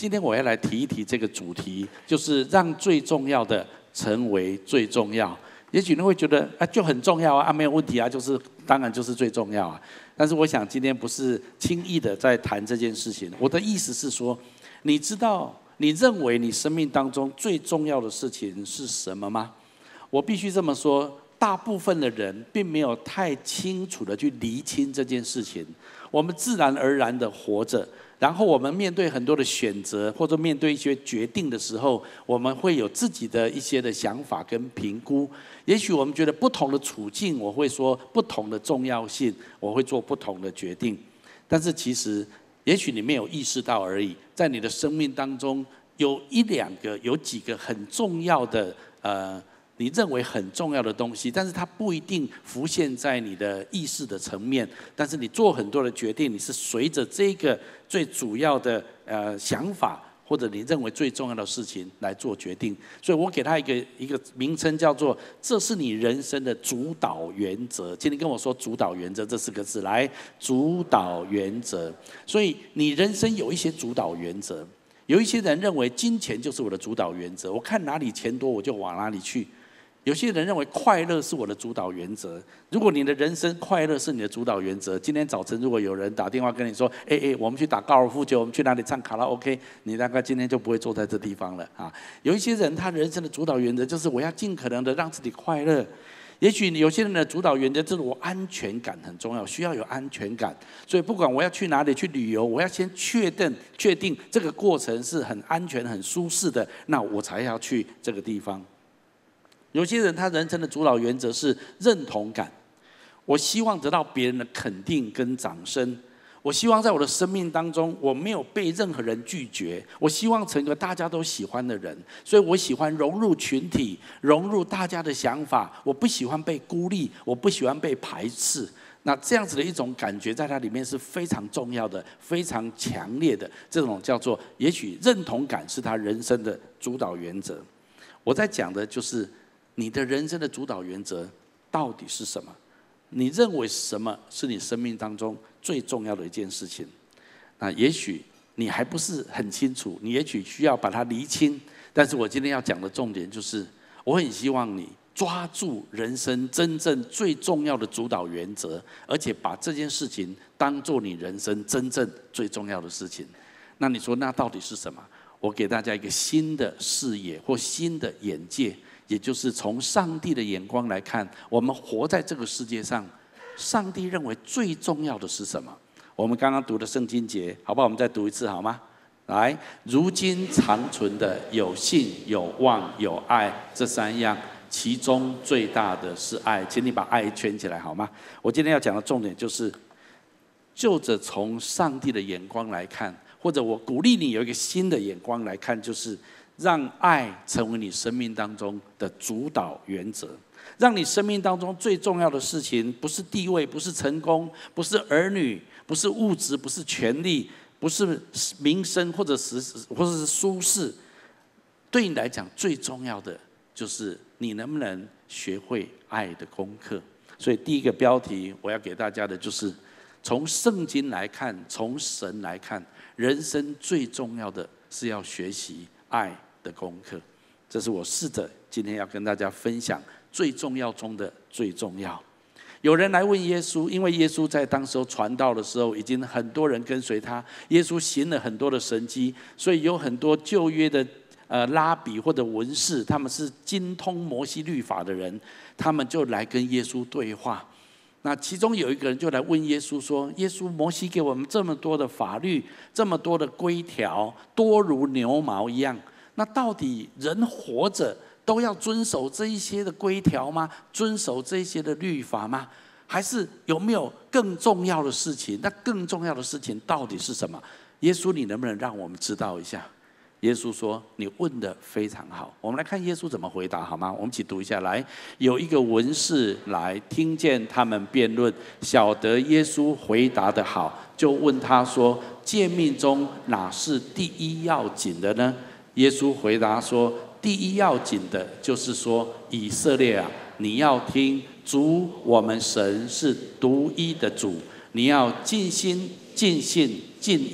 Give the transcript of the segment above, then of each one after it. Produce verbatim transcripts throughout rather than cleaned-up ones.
今天我要来提一提这个主题，就是让最重要的成为最重要。也许你会觉得啊，就很重要啊，啊没有问题啊，就是当然就是最重要啊。但是我想今天不是轻易的在谈这件事情。我的意思是说，你知道你认为你生命当中最重要的事情是什么吗？我必须这么说，大部分的人并没有太清楚的去厘清这件事情。我们自然而然的活着。然后我们面对很多的选择，或者面对一些决定的时候，我们会有自己的一些的想法跟评估。也许我们觉得不同的处境，我会说不同的重要性，我会做不同的决定。但是其实，也许你没有意识到而已，在你的生命当中，有一两个、有几个很重要的呃。你认为很重要的东西，但是它不一定浮现在你的意识的层面。但是你做很多的决定，你是随着这个最主要的呃想法，或者你认为最重要的事情来做决定。所以我给它一个一个名称，叫做“这是你人生的主导原则”。今天跟我说“主导原则”这四个字，来，主导原则。所以你人生有一些主导原则。有一些人认为金钱就是我的主导原则，我看哪里钱多我就往哪里去。有些人认为快乐是我的主导原则。如果你的人生快乐是你的主导原则，今天早晨如果有人打电话跟你说：“哎哎，我们去打高尔夫球，我们去哪里唱卡拉 OK？” 你大概今天就不会坐在这地方了啊。有一些人他人生的主导原则就是我要尽可能的让自己快乐。也许有些人的主导原则就是我安全感很重要，需要有安全感。所以不管我要去哪里去旅游，我要先确定确定这个过程是很安全、很舒适的，那我才要去这个地方。有些人他人生的主导原则是认同感，我希望得到别人的肯定跟掌声，我希望在我的生命当中我没有被任何人拒绝，我希望成为大家都喜欢的人，所以我喜欢融入群体，融入大家的想法，我不喜欢被孤立，我不喜欢被排斥。那这样子的一种感觉在它里面是非常重要的，非常强烈的，这种叫做也许认同感是他人生的主导原则。我在讲的就是你的人生的主导原则到底是什么？你认为什么是你生命当中最重要的一件事情？那也许你还不是很清楚，你也许需要把它厘清。但是我今天要讲的重点就是，我很希望你抓住人生真正最重要的主导原则，而且把这件事情当作你人生真正最重要的事情。那你说那到底是什么？我给大家一个新的视野或新的眼界。也就是从上帝的眼光来看，我们活在这个世界上，上帝认为最重要的是什么？我们刚刚读的圣经节，好不好？我们再读一次好吗？来，如今长存的有信、有望、有爱这三样，其中最大的是爱。请你把爱圈起来好吗？我今天要讲的重点就是，就着从上帝的眼光来看，或者我鼓励你有一个新的眼光来看，就是让爱成为你生命当中的主导原则，让你生命当中最重要的事情，不是地位，不是成功，不是儿女，不是物质，不是权力，不是名声，或者是或者是舒适。对你来讲，最重要的就是你能不能学会爱的功课。所以第一个标题我要给大家的就是，从圣经来看，从神来看，人生最重要的是要学习爱的功课。这是我试着今天要跟大家分享最重要中的最重要。有人来问耶稣，因为耶稣在当时候传道的时候，已经很多人跟随他，耶稣行了很多的神迹，所以有很多旧约的呃拉比或者文士，他们是精通摩西律法的人，他们就来跟耶稣对话。那其中有一个人就来问耶稣说：“耶稣，摩西给我们这么多的法律，这么多的规条，多如牛毛一样。那到底人活着都要遵守这一些的规条吗？遵守这一些的律法吗？还是有没有更重要的事情？那更重要的事情到底是什么？耶稣，你能不能让我们知道一下？”耶稣说：“你问得非常好。”我们来看耶稣怎么回答好吗？我们一起读一下来。有一个文士来，听见他们辩论，晓得耶稣回答得好，就问他说：“诫命中哪是第一要紧的呢？”耶稣回答说：“第一要紧的就是说，以色列啊，你要听，主我们神是独一的主，你要尽心、尽性、尽意、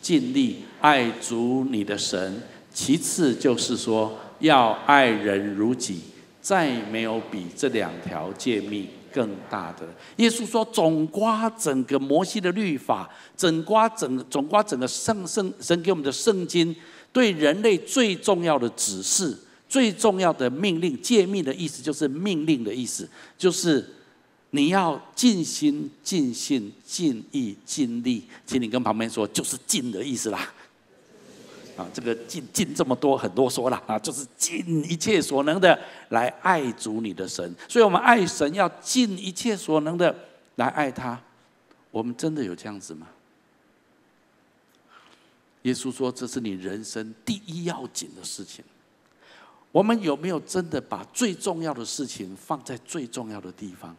尽力爱主你的神。其次就是说，要爱人如己，再没有比这两条诫命更大的。耶稣说，总括整个摩西的律法，总括整总括整个圣圣神给我们的圣经，对人类最重要的指示、最重要的命令，诫命的意思就是命令的意思，就是你要尽心、尽性、尽意、尽力。请你跟旁边说，就是尽的意思啦。啊，这个尽尽这么多很多说了啊，就是尽一切所能的来爱主你的神。所以我们爱神要尽一切所能的来爱他。我们真的有这样子吗？耶稣说，这是你人生第一要紧的事情。我们有没有真的把最重要的事情放在最重要的地方？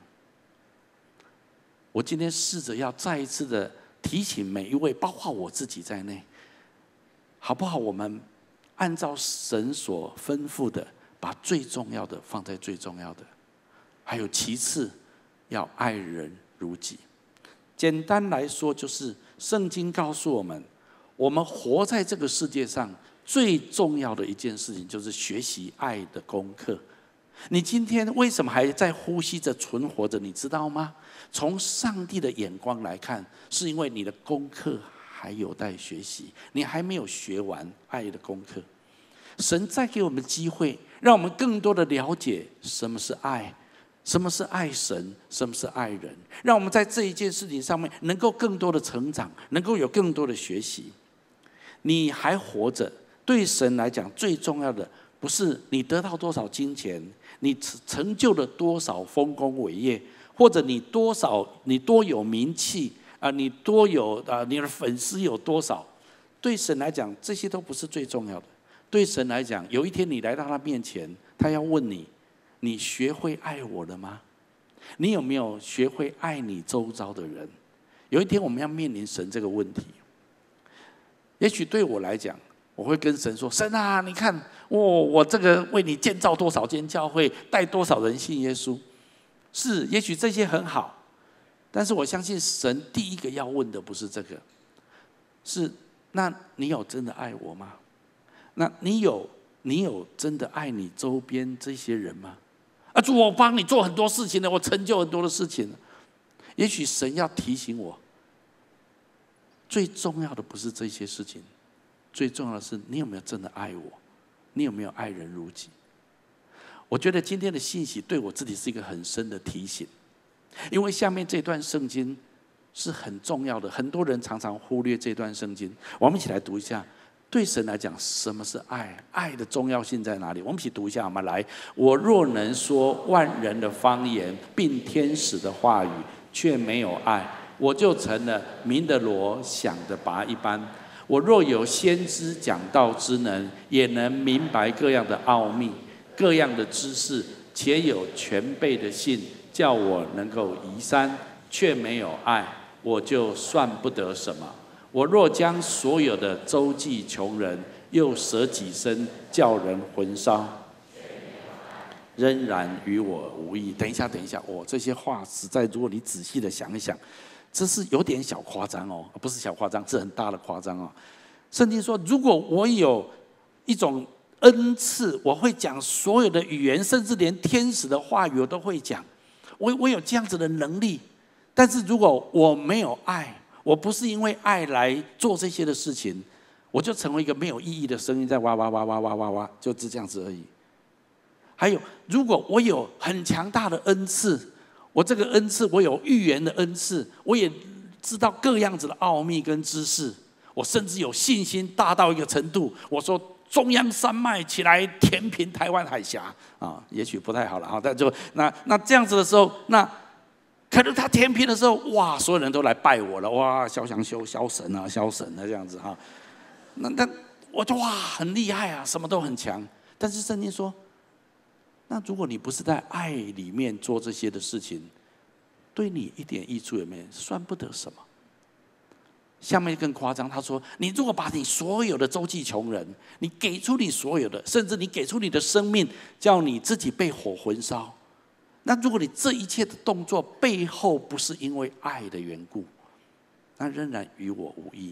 我今天试着要再一次的提醒每一位，包括我自己在内，好不好？我们按照神所吩咐的，把最重要的放在最重要的，还有其次要爱人如己。简单来说，就是圣经告诉我们，我们活在这个世界上最重要的一件事情，就是学习爱的功课。你今天为什么还在呼吸着、存活着？你知道吗？从上帝的眼光来看，是因为你的功课还有待学习，你还没有学完爱的功课。神再给我们机会，让我们更多的了解什么是爱，什么是爱神，什么是爱人，让我们在这一件事情上面能够更多的成长，能够有更多的学习。你还活着，对神来讲最重要的不是你得到多少金钱，你成就了多少丰功伟业，或者你多少你多有名气啊，你多有啊，你的粉丝有多少？对神来讲，这些都不是最重要的。对神来讲，有一天你来到他面前，他要问你：你学会爱我了吗？你有没有学会爱你周遭的人？有一天我们要面临神这个问题。也许对我来讲，我会跟神说：神啊，你看我我这个为你建造多少间教会，带多少人信耶稣。是，也许这些很好，但是我相信神第一个要问的不是这个，是那你有真的爱我吗？那你有你有真的爱你周边这些人吗？啊，主，我帮你做很多事情了，我成就很多的事情了。也许神要提醒我，最重要的不是这些事情，最重要的是你有没有真的爱我，你有没有爱人如己。我觉得今天的信息对我自己是一个很深的提醒，因为下面这段圣经是很重要的，很多人常常忽略这段圣经。我们一起来读一下，对神来讲，什么是爱？爱的重要性在哪里？我们一起读一下，我们来。我若能说万人的方言，并天使的话语，却没有爱，我就成了鸣的锣，响的钹一般。我若有先知讲道之能，也能明白各样的奥秘，各样的知识，且有全备的信，叫我能够移山，却没有爱，我就算不得什么。我若将所有的周济穷人，又舍己身，叫人魂烧，仍然与我无益。等一下，等一下，哦，这些话实在，如果你仔细的想一想，这是有点小夸张哦，不是小夸张，是很大的夸张哦。圣经说，如果我有一种恩赐，我会讲所有的语言，甚至连天使的话语我都会讲，我我有这样子的能力。但是如果我没有爱，我不是因为爱来做这些的事情，我就成为一个没有意义的声音，在哇哇哇哇哇哇哇，就是这样子而已。还有，如果我有很强大的恩赐，我这个恩赐，我有预言的恩赐，我也知道各样子的奥秘跟知识，我甚至有信心大到一个程度，我说中央山脉起来填平台湾海峡啊，也许不太好了啊，但就那那这样子的时候，那可是他填平的时候，哇，所有人都来拜我了，哇，萧祥修萧神啊，萧神啊这样子哈，那那我就哇很厉害啊，什么都很强。但是圣经说，那如果你不是在爱里面做这些的事情，对你一点益处也没有，算不得什么。下面更夸张，他说：你如果把你所有的周济穷人，你给出你所有的，甚至你给出你的生命，叫你自己被火焚烧，那如果你这一切的动作背后不是因为爱的缘故，那仍然与我无益。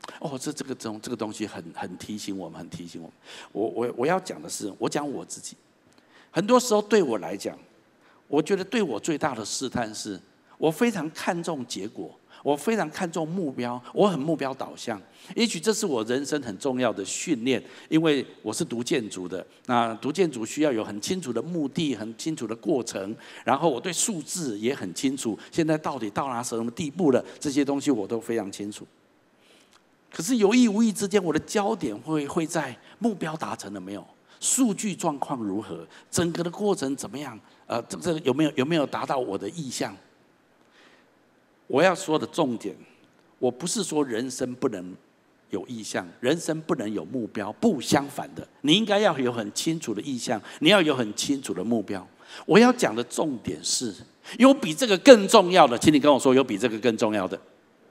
哦，这这个这种这个东西很很提醒我们，很提醒我们。我我我要讲的是，我讲我自己。很多时候对我来讲，我觉得对我最大的试探是，我非常看重结果，我非常看重目标，我很目标导向。也许这是我人生很重要的训练，因为我是读建筑的。那读建筑需要有很清楚的目的，很清楚的过程，然后我对数字也很清楚，现在到底到达什么地步了，这些东西我都非常清楚。可是有意无意之间，我的焦点会会在目标达成了没有，数据状况如何，整个的过程怎么样？呃，这这有没有有没有达到我的意向？我要说的重点，我不是说人生不能有意向，人生不能有目标，不，相反的，你应该要有很清楚的意向，你要有很清楚的目标。我要讲的重点是，有比这个更重要的，请你跟我说，有比这个更重要的。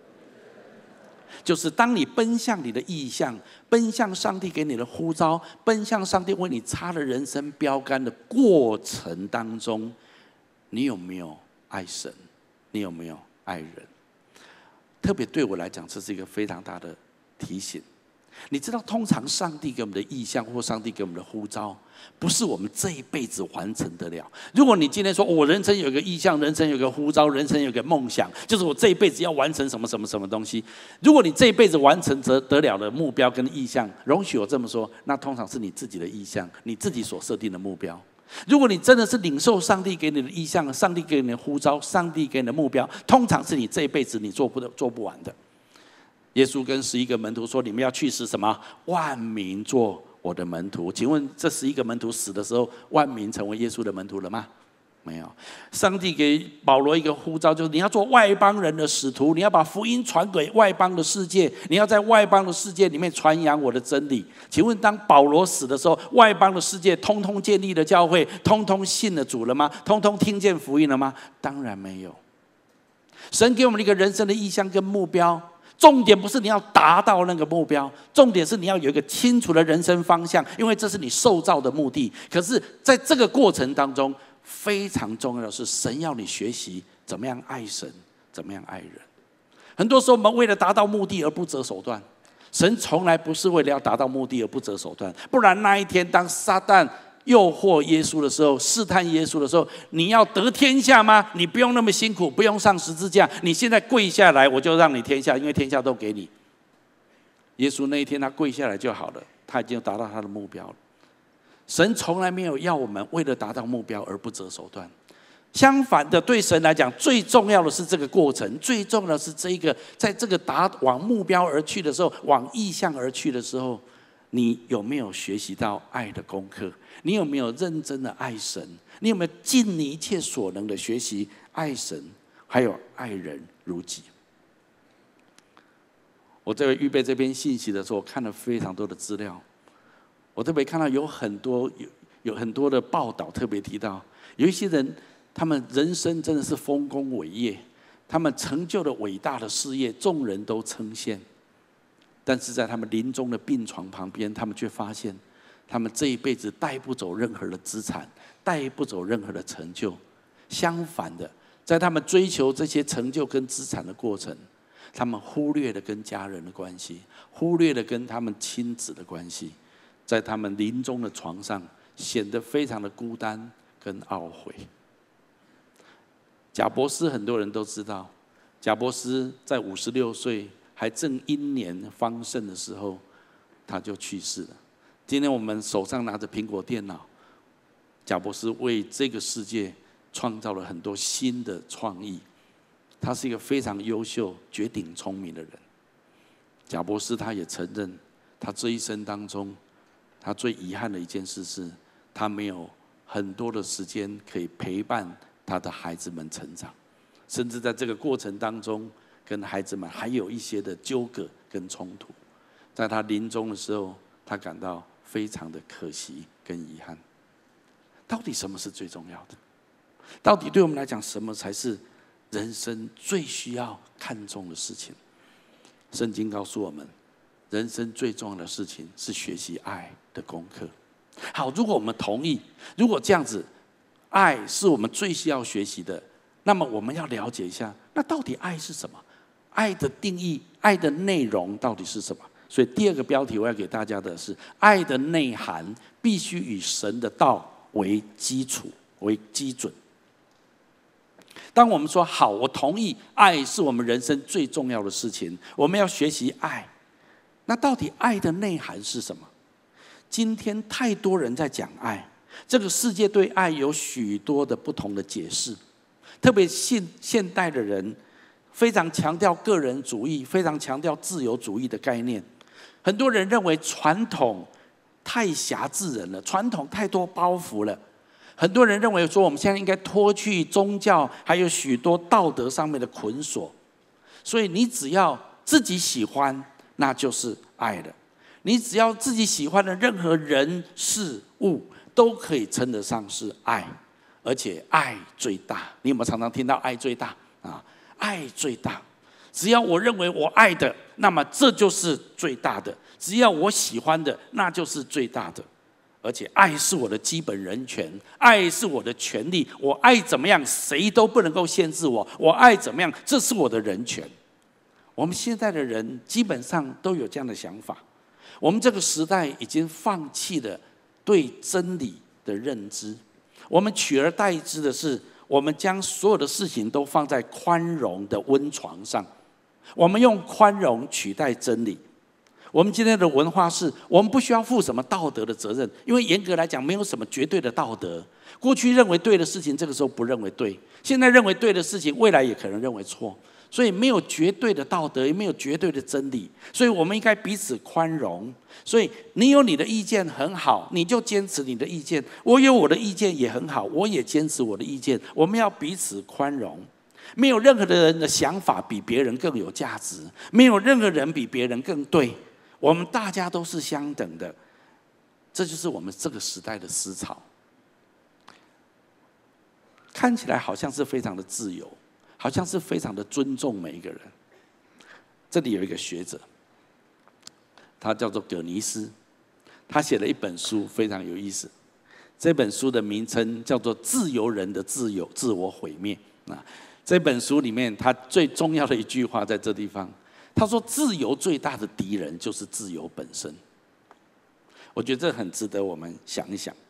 就是当你奔向你的意向，奔向上帝给你的呼召，奔向上帝为你插了人生标杆的过程当中，你有没有爱神？你有没有爱人？特别对我来讲，这是一个非常大的提醒。你知道，通常上帝给我们的意向或上帝给我们的呼召，不是我们这一辈子完成得了。如果你今天说，我人生有一个意向，人生有一个呼召，人生有一个梦想，就是我这一辈子要完成什么什么什么东西。如果你这一辈子完成得得了的目标跟意向，容许我这么说，那通常是你自己的意向，你自己所设定的目标。如果你真的是领受上帝给你的意向，上帝给你的呼召，上帝给你的目标，通常是你这一辈子你做不做不完的。耶稣跟十一个门徒说：“你们要去使什么？万民做我的门徒。”请问这十一个门徒死的时候，万民成为耶稣的门徒了吗？没有。上帝给保罗一个呼召，就是你要做外邦人的使徒，你要把福音传给外邦的世界，你要在外邦的世界里面传扬我的真理。请问，当保罗死的时候，外邦的世界通通建立了教会，通通信了主了吗？通通听见福音了吗？当然没有。神给我们一个人生的意向跟目标。重点不是你要达到那个目标，重点是你要有一个清楚的人生方向，因为这是你受造的目的。可是在这个过程当中，非常重要的是，神要你学习怎么样爱神，怎么样爱人。很多时候我们为了达到目的而不择手段，神从来不是为了要达到目的而不择手段，不然那一天当撒旦诱惑耶稣的时候，试探耶稣的时候，你要得天下吗？你不用那么辛苦，不用上十字架，你现在跪下来，我就让你天下，因为天下都给你。耶稣那一天他跪下来就好了，他已经达到他的目标了。神从来没有要我们为了达到目标而不择手段，相反的，对神来讲，最重要的是这个过程，最重要的是这一个，在这个达往目标而去的时候，往意向而去的时候，你有没有学习到爱的功课？你有没有认真的爱神？你有没有尽你一切所能的学习爱神，还有爱人如己？我在预备这篇信息的时候，看了非常多的资料，我特别看到有很多有有很多的报道，特别提到有一些人，他们人生真的是丰功伟业，他们成就了伟大的事业，众人都称羡。但是在他们临终的病床旁边，他们却发现，他们这一辈子带不走任何的资产，带不走任何的成就。相反的，在他们追求这些成就跟资产的过程，他们忽略了跟家人的关系，忽略了跟他们亲子的关系，在他们临终的床上，显得非常的孤单跟懊悔。贾伯斯很多人都知道，贾伯斯在五十六岁。还正英年方盛的时候，他就去世了。今天我们手上拿着苹果电脑，贾伯斯为这个世界创造了很多新的创意。他是一个非常优秀、绝顶聪明的人。贾伯斯他也承认，他这一生当中，他最遗憾的一件事是，他没有很多的时间可以陪伴他的孩子们成长，甚至在这个过程当中，跟孩子们还有一些的纠葛跟冲突。在他临终的时候，他感到非常的可惜跟遗憾。到底什么是最重要的？到底对我们来讲，什么才是人生最需要看重的事情？圣经告诉我们，人生最重要的事情是学习爱的功课。好，如果我们同意，如果这样子，爱是我们最需要学习的，那么我们要了解一下，那到底爱是什么？ 爱的定义、爱的内容到底是什么？所以第二个标题我要给大家的是：爱的内涵必须以神的道为基础、为基准。当我们说好，我同意，爱是我们人生最重要的事情，我们要学习爱。那到底爱的内涵是什么？今天太多人在讲爱，这个世界对爱有许多的不同的解释，特别现现代的人非常强调个人主义，非常强调自由主义的概念。很多人认为传统太辖制人了，传统太多包袱了。很多人认为说，我们现在应该脱去宗教还有许多道德上面的捆锁，所以你只要自己喜欢，那就是爱了。你只要自己喜欢的任何人事物，都可以称得上是爱，而且爱最大。你有没有常常听到爱最大啊？爱最大，只要我认为我爱的，那么这就是最大的；只要我喜欢的，那就是最大的。而且爱是我的基本人权，爱是我的权利，我爱怎么样，谁都不能够限制我。我爱怎么样，这是我的人权。我们现在的人基本上都有这样的想法。我们这个时代已经放弃了对真理的认知，我们取而代之的是，我们将所有的事情都放在宽容的温床上，我们用宽容取代真理。我们今天的文化是，我们不需要负什么道德的责任，因为严格来讲，没有什么绝对的道德。过去认为对的事情，这个时候不认为对；现在认为对的事情，未来也可能认为错。所以没有绝对的道德，也没有绝对的真理，所以我们应该彼此宽容。所以你有你的意见很好，你就坚持你的意见；我有我的意见也很好，我也坚持我的意见。我们要彼此宽容，没有任何的人的想法比别人更有价值，没有任何人比别人更对。我们大家都是相等的，这就是我们这个时代的思潮。看起来好像是非常的自由，好像是非常的尊重每一个人。这里有一个学者，他叫做葛尼斯，他写了一本书非常有意思。这本书的名称叫做《自由人的自由自我毁灭》。这本书里面，他最重要的一句话在这地方，他说：“自由最大的敌人就是自由本身。”我觉得这很值得我们想一想。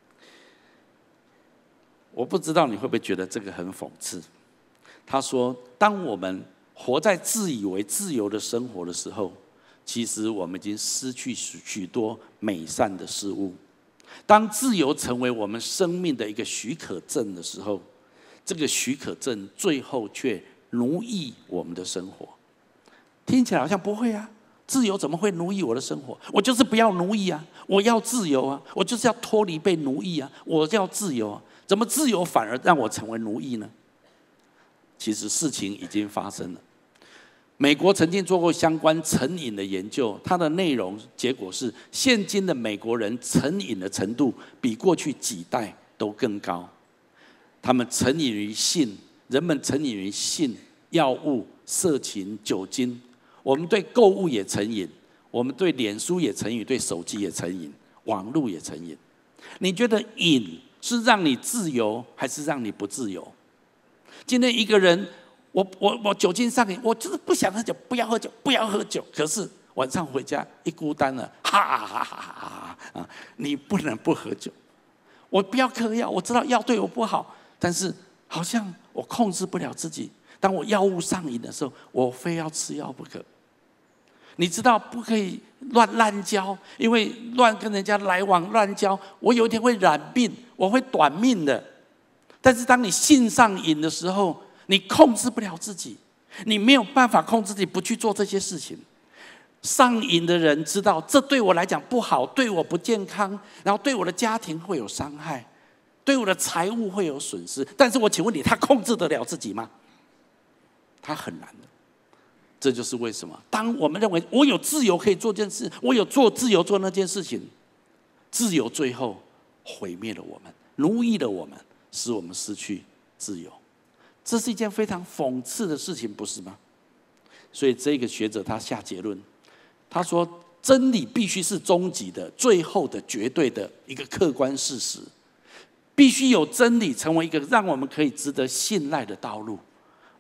我不知道你会不会觉得这个很讽刺。他说：“当我们活在自以为自由的生活的时候，其实我们已经失去许多美善的事物。当自由成为我们生命的一个许可证的时候，这个许可证最后却奴役我们的生活。”听起来好像不会啊，自由怎么会奴役我的生活？我就是不要奴役啊，我要自由啊，我就是要脱离被奴役啊，我要自由啊，怎么自由反而让我成为奴役呢？其实事情已经发生了。美国曾经做过相关成瘾的研究，它的内容结果是，现今的美国人成瘾的程度比过去几代都更高。他们成瘾于性，人们成瘾于性、药物、色情、酒精。我们对购物也成瘾，我们对脸书也成瘾，对手机也成瘾，网络也成瘾。你觉得瘾是让你自由，还是让你不自由？今天一个人，我我我酒精上瘾，我就是不想喝酒，不要喝酒，不要喝酒。可是晚上回家一孤单了，哈哈哈哈哈！你不能不喝酒。我不要嗑药，我知道药对我不好，但是好像我控制不了自己。当我药物上瘾的时候，我非要吃药不可。你知道不可以乱滥交，因为乱跟人家来往、乱交，我有一天会染病，我会短命的。但是当你性上瘾的时候，你控制不了自己，你没有办法控制自己不去做这些事情。上瘾的人知道这对我来讲不好，对我不健康，然后对我的家庭会有伤害，对我的财务会有损失。但是我请问你，他控制得了自己吗？他很难的。这就是为什么，当我们认为我有自由可以做这件事，我有做自由做那件事情，自由最后毁灭了我们，奴役了我们，使我们失去自由。这是一件非常讽刺的事情，不是吗？所以这个学者他下结论，他说真理必须是终极的、最后的、绝对的一个客观事实，必须有真理成为一个让我们可以值得信赖的道路。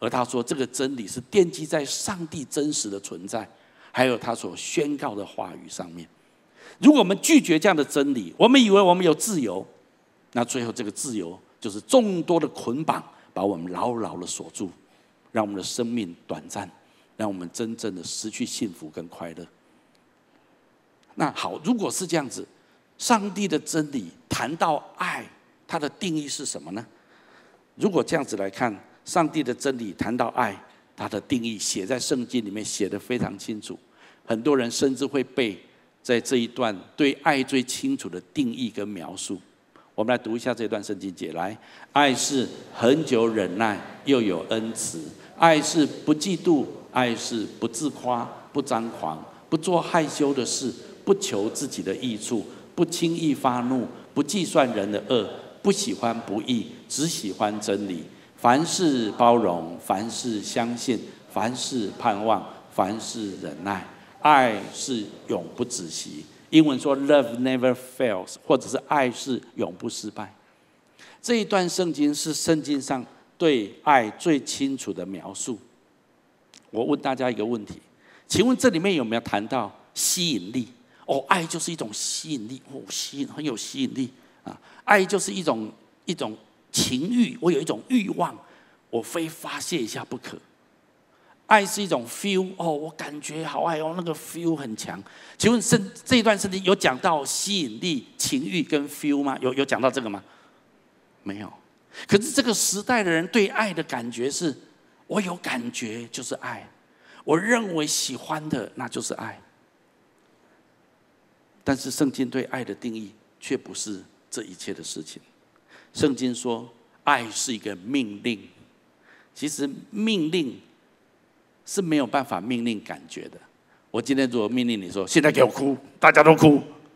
而他说这个真理是奠基在上帝真实的存在，还有他所宣告的话语上面。如果我们拒绝这样的真理，我们以为我们有自由，那最后这个自由就是众多的捆绑把我们牢牢的锁住，让我们的生命短暂，让我们真正的失去幸福跟快乐。那好，如果是这样子，上帝的真理谈到爱，它的定义是什么呢？如果这样子来看，上帝的真理谈到爱，它的定义写在圣经里面，写得非常清楚。很多人甚至会背在这一段对爱最清楚的定义跟描述。我们来读一下这段圣经节。来，爱是恒久忍耐，又有恩慈；爱是不嫉妒，爱是不自夸，不张狂，不做害羞的事，不求自己的益处，不轻易发怒，不计算人的恶，不喜欢不义，只喜欢真理。凡事包容，凡事相信，凡事盼望，凡事忍耐。爱是永不止息。英文说 "Love never fails"， 或者是爱是永不失败。这一段圣经是圣经上对爱最清楚的描述。我问大家一个问题，请问这里面有没有谈到吸引力？哦，爱就是一种吸引力，哦，吸引很有吸引力啊！爱就是一种一种情欲，我有一种欲望，我非发泄一下不可。爱是一种 feel， 哦，我感觉好爱哦，那个 feel 很强。请问圣这一段圣经有讲到吸引力、情欲跟 feel 吗？有有讲到这个吗？没有。可是这个时代的人对爱的感觉是，我有感觉就是爱，我认为喜欢的那就是爱。但是圣经对爱的定义却不是这一切的事情。圣经说，爱是一个命令。其实命令是没有办法命令感觉的。我今天如果命令你说现在给我哭，大家都哭，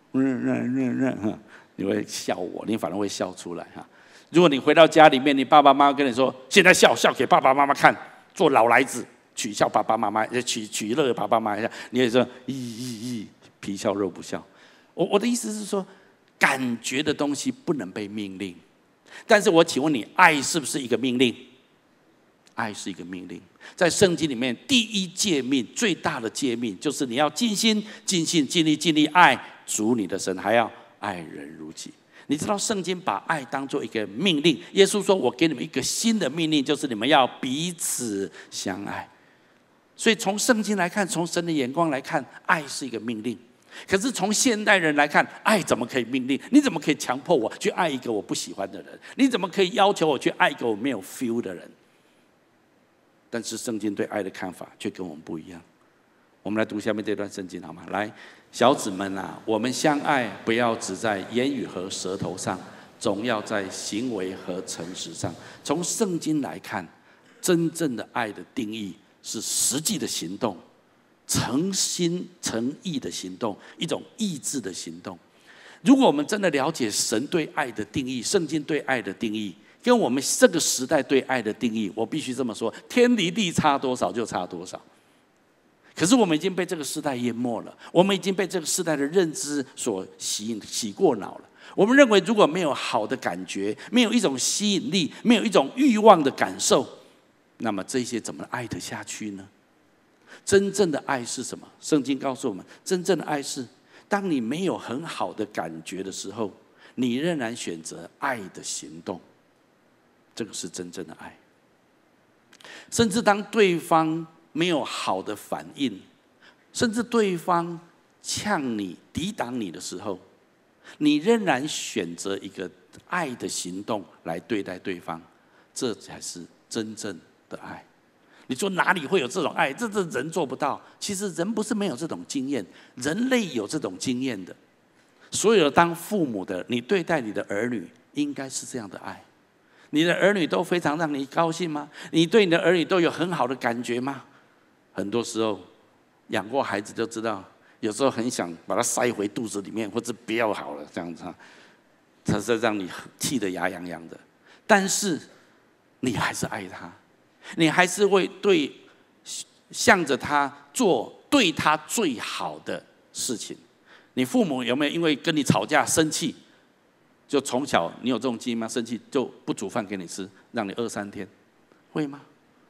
你会笑我，你反而会笑出来哈。如果你回到家里面，你爸爸妈妈跟你说现在笑笑给爸爸妈妈看，做老来子取笑爸爸妈妈，取取乐爸爸妈妈一下，你也说咦咦咦，皮笑肉不笑。我我的意思是说，感觉的东西不能被命令。但是我请问你，爱是不是一个命令？爱是一个命令。在圣经里面，第一诫命最大的诫命就是你要尽心、尽性、尽力、尽力爱主你的神，还要爱人如己。你知道圣经把爱当作一个命令，耶稣说：“我给你们一个新的命令，就是你们要彼此相爱。”所以从圣经来看，从神的眼光来看，爱是一个命令。可是从现代人来看，爱怎么可以命令？你怎么可以强迫我去爱一个我不喜欢的人？你怎么可以要求我去爱一个我没有 feel 的人？但是圣经对爱的看法却跟我们不一样。我们来读下面这段圣经好吗？来，小子们啊，我们相爱，不要只在言语和舌头上，总要在行为和诚实上。从圣经来看，真正的爱的定义是实际的行动，诚心诚意的行动，一种意志的行动。如果我们真的了解神对爱的定义，圣经对爱的定义，跟我们这个时代对爱的定义，我必须这么说，天离地差多少就差多少。可是我们已经被这个时代淹没了，我们已经被这个时代的认知所洗洗过脑了。我们认为如果没有好的感觉，没有一种吸引力，没有一种欲望的感受，那么这些怎么爱得下去呢？真正的爱是什么？圣经告诉我们，真正的爱是当你没有很好的感觉的时候，你仍然选择爱的行动，这个是真正的爱。甚至当对方没有好的反应，甚至对方呛你、抵挡你的时候，你仍然选择一个爱的行动来对待对方，这才是真正的爱。你说哪里会有这种爱？这这人做不到。其实人不是没有这种经验，人类有这种经验的。所有当父母的，你对待你的儿女，应该是这样的爱。你的儿女都非常让你高兴吗？你对你的儿女都有很好的感觉吗？很多时候，养过孩子就知道，有时候很想把它塞回肚子里面，或者不要好了这样子，它是让你气得牙痒痒的。但是你还是爱他。你还是会对向着他做对他最好的事情。你父母有没有因为跟你吵架生气，就从小你有这种经验吗？生气就不煮饭给你吃，让你饿三天，会吗？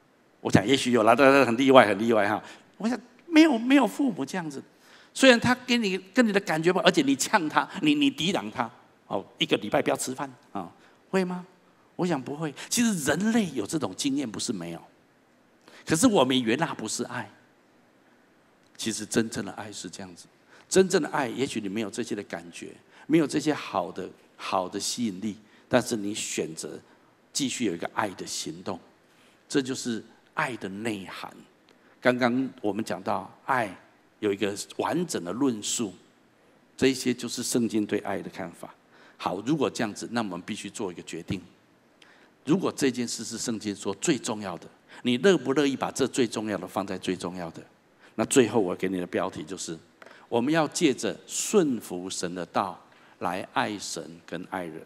我想也许有啦，但是很例外，很例外哈。我想没有没有父母这样子，虽然他给你跟你的感觉不，而且你呛他，你你抵挡他，哦，一个礼拜不要吃饭啊，会吗？我想不会。其实人类有这种经验不是没有，可是我们以为那不是爱。其实真正的爱是这样子，真正的爱，也许你没有这些的感觉，没有这些好的好的吸引力，但是你选择继续有一个爱的行动，这就是爱的内涵。刚刚我们讲到爱有一个完整的论述，这些就是圣经对爱的看法。好，如果这样子，那我们必须做一个决定。如果这件事是圣经说最重要的，你乐不乐意把这最重要的放在最重要的？那最后我给你的标题就是：我们要借着顺服神的道来爱神跟爱人。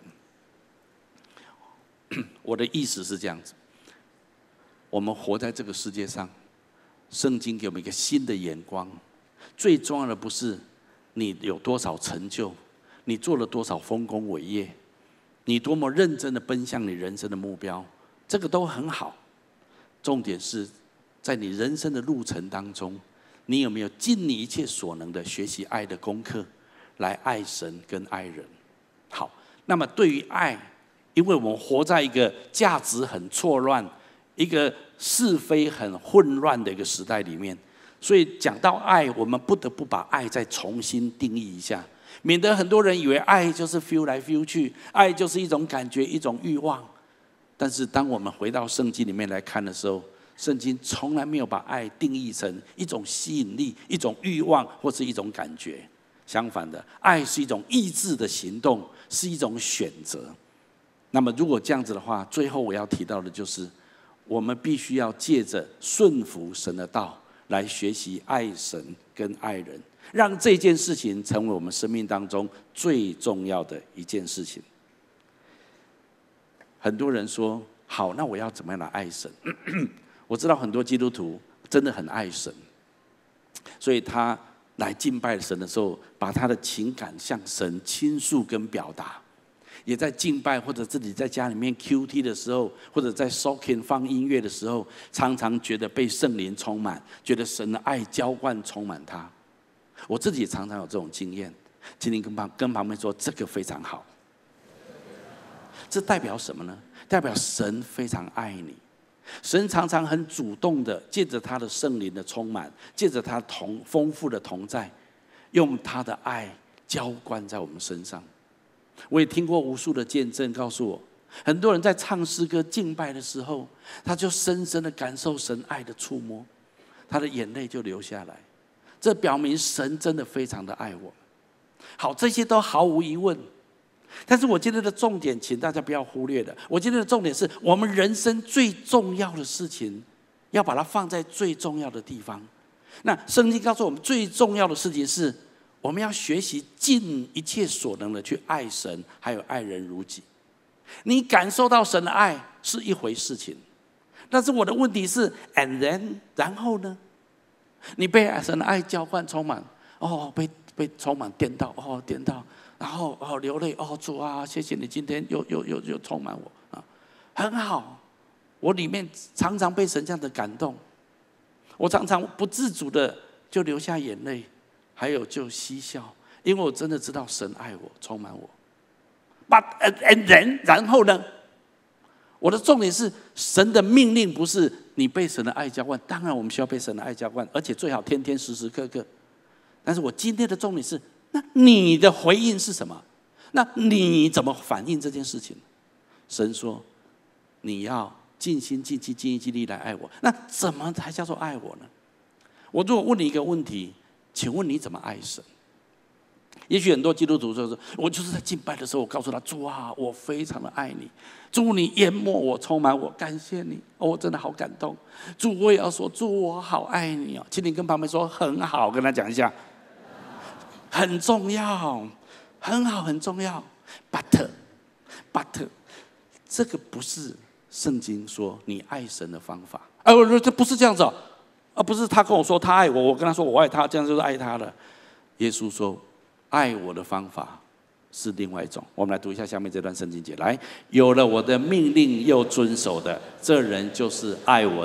我的意思是这样子：我们活在这个世界上，圣经给我们一个新的眼光。最重要的不是你有多少成就，你做了多少丰功伟业，你多么认真的奔向你人生的目标，这个都很好。重点是在你人生的路程当中，你有没有尽你一切所能的学习爱的功课，来爱神跟爱人？好，那么对于爱，因为我们活在一个价值很错乱、一个是非很混乱的一个时代里面，所以讲到爱，我们不得不把爱再重新定义一下，免得很多人以为爱就是 feel 来 feel 去，爱就是一种感觉、一种欲望。但是当我们回到圣经里面来看的时候，圣经从来没有把爱定义成一种吸引力、一种欲望或是一种感觉。相反的，爱是一种意志的行动，是一种选择。那么如果这样子的话，最后我要提到的就是，我们必须要借着顺服神的道来学习爱神跟爱人，让这件事情成为我们生命当中最重要的一件事情。很多人说，好，那我要怎么样来爱神？我知道很多基督徒真的很爱神，所以他来敬拜神的时候，把他的情感向神倾诉跟表达，也在敬拜或者自己在家里面 Q T 的时候，或者在 soaking 放音乐的时候，常常觉得被圣灵充满，觉得神的爱浇灌充满他。我自己也常常有这种经验，请你跟旁跟旁边说，这个非常好。这代表什么呢？代表神非常爱你。神常常很主动的，借着他的圣灵的充满，借着他同丰富的同在，用他的爱浇灌在我们身上。我也听过无数的见证，告诉我，很多人在唱诗歌敬拜的时候，他就深深的感受神爱的触摸，他的眼泪就流下来。这表明神真的非常的爱我们。好，这些都毫无疑问。但是我今天的重点，请大家不要忽略的。我今天的重点是我们人生最重要的事情，要把它放在最重要的地方。那圣经告诉我们，最重要的事情是，我们要学习尽一切所能的去爱神，还有爱人如己。你感受到神的爱是一回事情，但是我的问题是 ，and then 然后呢？你被神的爱浇灌充满，哦，被被充满颠倒，哦，颠倒。然后哦流泪哦主啊，谢谢你今天又又又又充满我啊，很好。我里面常常被神这样的感动，我常常不自主的就流下眼泪，还有就嬉笑，因为我真的知道神爱我，充满我。But and then 然后呢？我的重点是神的命令不是你被神的爱浇灌，当然我们需要被神的爱浇灌，而且最好天天时时刻刻。但是我今天的重点是，那你的回应是什么？那你怎么反应这件事情？神说，你要尽心尽气尽意尽力来爱我。那怎么才叫做爱我呢？我如果问你一个问题，请问你怎么爱神？也许很多基督徒就是我就是在敬拜的时候，我告诉他，主啊，我非常的爱你，主你淹没我，充满我，感谢你，哦，我真的好感动。主我也要说，主我好爱你哦，请你跟旁边说很好，跟他讲一下。很重要，很好，很重要。But, but， 这个不是圣经说你爱神的方法。哎，我说这不是这样子哦，而不是他跟我说他爱我，我跟他说我爱他，这样就是爱他了。耶稣说，爱我的方法是另外一种。我们来读一下下面这段圣经节，来，有了我的命令又遵守的，这人就是爱我的。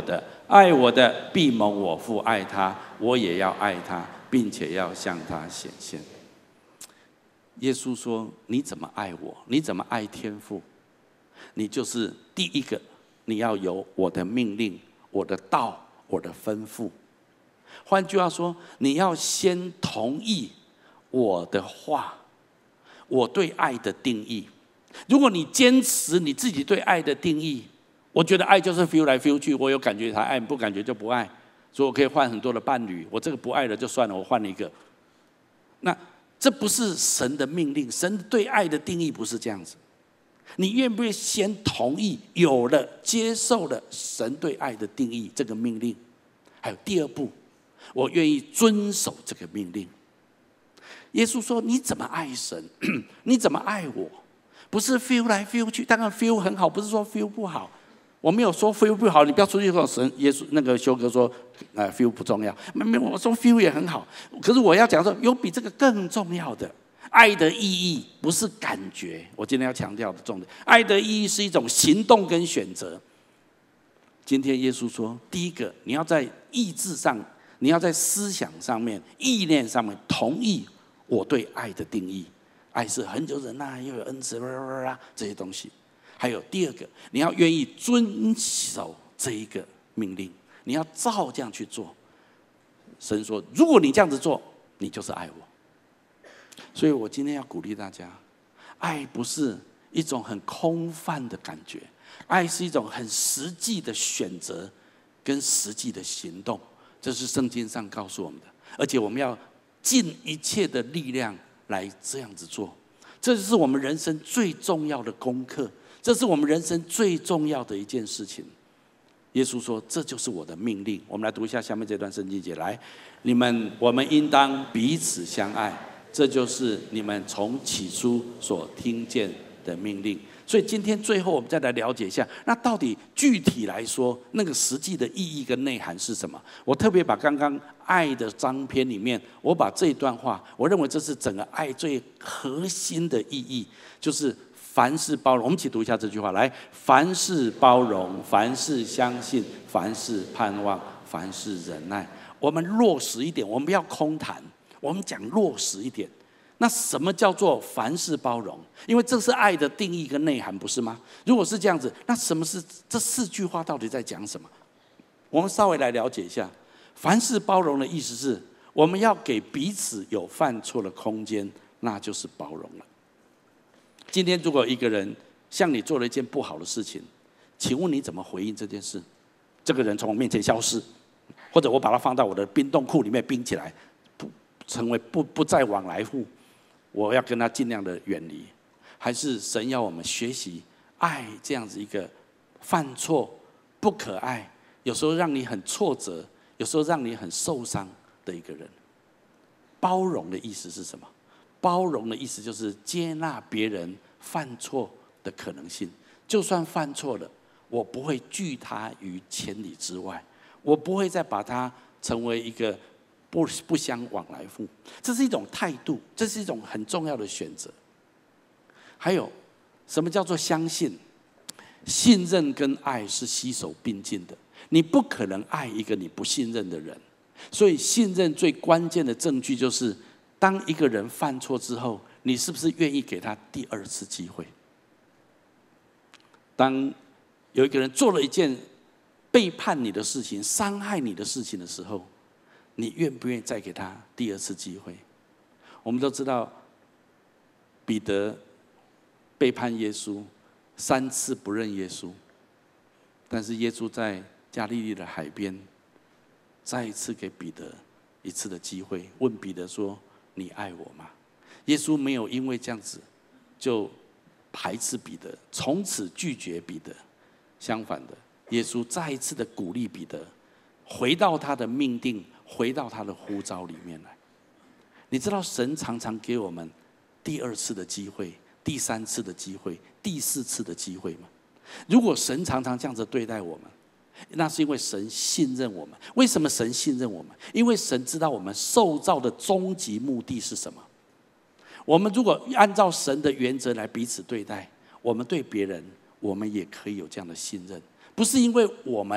爱我的必蒙我父爱他，我也要爱他，并且要向他显现。耶稣说：你怎么爱我？你怎么爱天父？你就是第一个，你要有我的命令、我的道、我的吩咐。换句话说，你要先同意我的话，我对爱的定义。如果你坚持你自己对爱的定义，我觉得爱就是 feel 来 feel 去，我有感觉才爱，不感觉就不爱，所以我可以换很多的伴侣，我这个不爱了就算了，我换一个。那这不是神的命令，神对爱的定义不是这样子。你愿不愿意先同意，有了接受了神对爱的定义这个命令？还有第二步，我愿意遵守这个命令。耶稣说：你怎么爱神？你怎么爱我？不是 feel 来 feel 去，当然 feel 很好，不是说 feel 不好。我没有说 feel 不好，你不要出去说神耶稣那个修哥说，呃 feel 不重要，没没，我说 feel 也很好。可是我要讲说，有比这个更重要的。爱的意义不是感觉，我今天要强调的重点，爱的意义是一种行动跟选择。今天耶稣说，第一个，你要在意志上，你要在思想上面、意念上面同意我对爱的定义。爱是很久忍耐，又有恩慈，这些东西。还有第二个，你要愿意遵守这一个命令，你要照这样去做。神说，如果你这样子做，你就是爱我。所以我今天要鼓励大家，爱不是一种很空泛的感觉，爱是一种很实际的选择跟实际的行动，这是圣经上告诉我们的。而且我们要尽一切的力量来这样子做，这是我们人生最重要的功课，这是我们人生最重要的一件事情。耶稣说：这就是我的命令。我们来读一下下面这段圣经节，来，你们我们应当彼此相爱，这就是你们从起初所听见的命令。所以今天最后我们再来了解一下，那到底具体来说，那个实际的意义跟内涵是什么？我特别把刚刚爱的章篇里面，我把这一段话，我认为这是整个爱最核心的意义，就是凡事包容。我们一起读一下这句话，来：凡事包容，凡事相信，凡事盼望，凡事忍耐。我们落实一点，我们不要空谈，我们讲落实一点。那什么叫做凡事包容？因为这是爱的定义跟内涵，不是吗？如果是这样子，那什么是这四句话到底在讲什么？我们稍微来了解一下。凡事包容的意思是，我们要给彼此有犯错的空间，那就是包容了。今天如果一个人向你做了一件不好的事情，请问你怎么回应这件事？这个人从我面前消失，或者我把他放到我的冰冻库里面冰起来，不成为不不再往来户，我要跟他尽量的远离。还是神要我们学习爱这样子一个犯错不可爱，有时候让你很挫折，有时候让你很受伤的一个人。包容的意思是什么？包容的意思就是接纳别人犯错的可能性，就算犯错了，我不会拒他于千里之外，我不会再把他成为一个不不相往来户。这是一种态度，这是一种很重要的选择。还有，什么叫做相信？信任跟爱是携手并进的，你不可能爱一个你不信任的人。所以，信任最关键的证据就是，当一个人犯错之后，你是不是愿意给他第二次机会？当有一个人做了一件背叛你的事情、伤害你的事情的时候，你愿不愿意再给他第二次机会？我们都知道，彼得背叛耶稣，三次不认耶稣，但是耶稣在加利利的海边，再一次给彼得一次的机会，问彼得说：“你爱我吗？”耶稣没有因为这样子就排斥彼得，从此拒绝彼得。相反的，耶稣再一次的鼓励彼得，回到他的命定，回到他的呼召里面来。你知道神常常给我们第二次的机会、第三次的机会、第四次的机会吗？如果神常常这样子对待我们，那是因为神信任我们。为什么神信任我们？因为神知道我们受造的终极目的是什么。我们如果按照神的原则来彼此对待，我们对别人，我们也可以有这样的信任。不是因为我们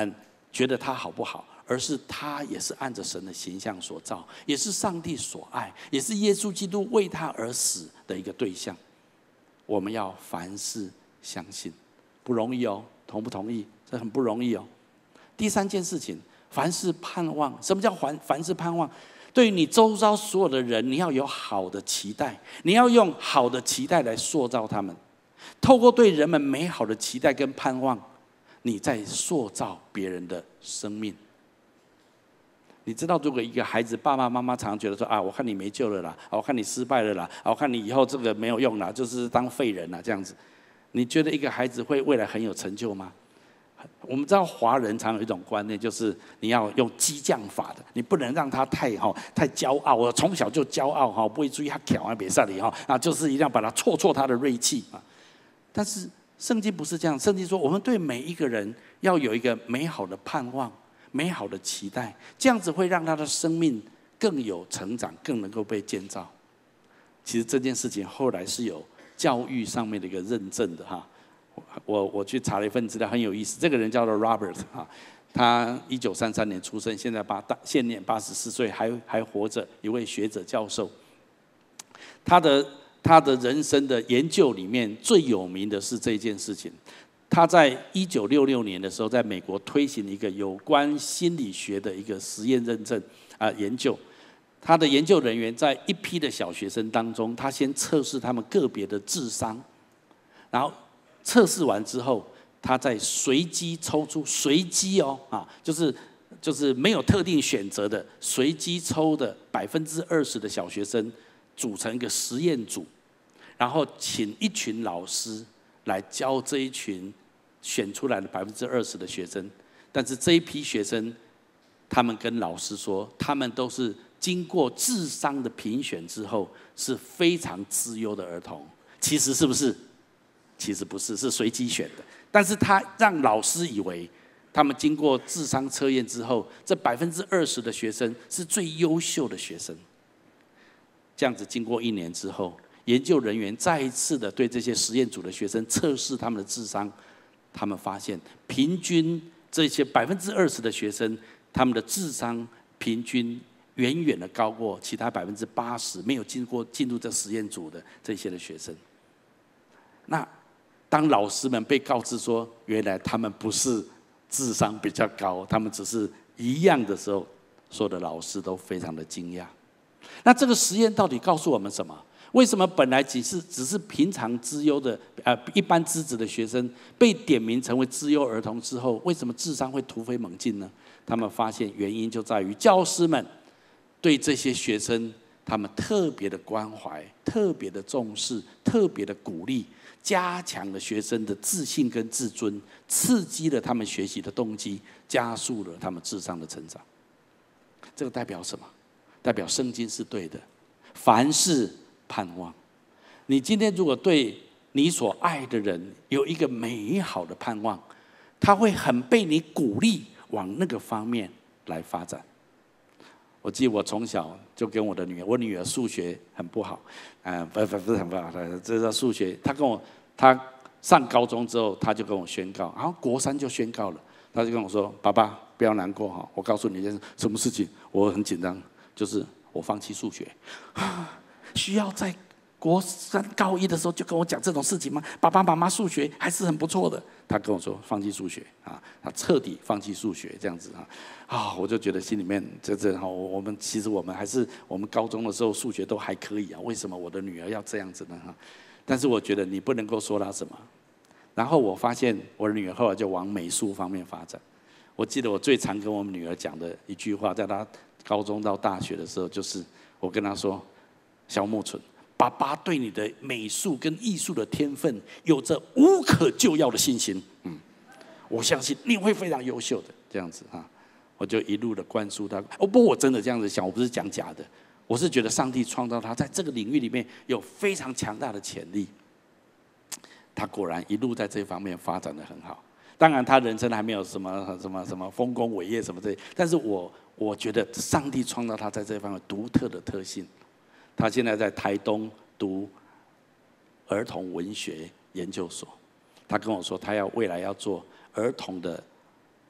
觉得他好不好，而是他也是按着神的形象所造，也是上帝所爱，也是耶稣基督为他而死的一个对象。我们要凡事相信，不容易哦，同不同意？这很不容易哦。第三件事情，凡事盼望。什么叫凡凡事盼望？对于你周遭所有的人，你要有好的期待，你要用好的期待来塑造他们。透过对人们美好的期待跟盼望，你在塑造别人的生命。你知道，如果一个孩子爸爸妈妈常常觉得说啊，我看你没救了啦，啊，我看你失败了啦，啊，我看你以后这个没有用啦，就是当废人啦，这样子，你觉得一个孩子会未来很有成就吗？我们知道华人常有一种观念，就是你要用激将法的，你不能让他太哈太骄傲。我从小就骄傲哈，不会注意他挑啊别上里哈啊，就是一定要把他挫挫他的锐气啊。但是圣经不是这样，圣经说我们对每一个人要有一个美好的盼望、美好的期待，这样子会让他的生命更有成长，更能够被建造。其实这件事情后来是有教育上面的一个认证的哈。我我去查了一份资料，很有意思。这个人叫做 Robert 哈，他一九三三年出生，现在八大现年八十四岁，还还活着，一位学者教授。他的他的人生的研究里面最有名的是这件事情。他在一九六六年的时候，在美国推行一个有关心理学的一个实验认证啊研究。他的研究人员在一批的小学生当中，他先测试他们个别的智商，然后测试完之后，他再随机抽出随机哦啊，就是就是没有特定选择的随机抽的百分之二十的小学生组成一个实验组，然后请一群老师来教这一群选出来的百分之二十的学生。但是这一批学生，他们跟老师说，他们都是经过智商的评选之后是非常资优的儿童。其实是不是？其实不是，是随机选的。但是他让老师以为，他们经过智商测验之后，这百分之二十的学生是最优秀的学生。这样子经过一年之后，研究人员再一次的对这些实验组的学生测试他们的智商，他们发现平均这些百分之二十的学生，他们的智商平均远远的高过其他百分之八十没有进过进入这实验组的这些的学生。那当老师们被告知说，原来他们不是智商比较高，他们只是一样的时候，所有的老师都非常的惊讶。那这个实验到底告诉我们什么？为什么本来只是只是平常资优的呃一般资质的学生，被点名成为资优儿童之后，为什么智商会突飞猛进呢？他们发现原因就在于教师们对这些学生，他们特别的关怀、特别的重视、特别的鼓励。加强了学生的自信跟自尊，刺激了他们学习的动机，加速了他们智商的成长。这个代表什么？代表圣经是对的，凡事盼望。你今天如果对你所爱的人有一个美好的盼望，他会很被你鼓励往那个方面来发展。我记得我从小就跟我的女儿，我女儿数学很不好，呃，不不不是很不好，这是数学。她跟我，她上高中之后，她就跟我宣告，然后国三就宣告了，她就跟我说：“爸爸，不要难过哈，我告诉你一件事，什么事情？我很紧张，就是我放弃数学。需要在国三高一的时候就跟我讲这种事情吗？爸爸妈妈数学还是很不错的。”他跟我说放弃数学啊，他彻底放弃数学这样子啊，啊，我就觉得心里面这这哈，我们其实我们还是我们高中的时候数学都还可以啊，为什么我的女儿要这样子呢？哈，但是我觉得你不能够说她什么。然后我发现我的女儿后来就往美术方面发展。我记得我最常跟我们女儿讲的一句话，在她高中到大学的时候，就是我跟她说：“小木纯。”爸爸对你的美术跟艺术的天分有着无可救药的信心，嗯，我相信你会非常优秀的，这样子啊，我就一路的灌输他。哦，不，我真的这样子想，我不是讲假的，我是觉得上帝创造他在这个领域里面有非常强大的潜力。他果然一路在这方面发展得很好。当然，他人生还没有什么什么什么丰功伟业什么这些，但是我我觉得上帝创造他在这方面独特的特性。他现在在台东读儿童文学研究所，他跟我说，他要未来要做儿童的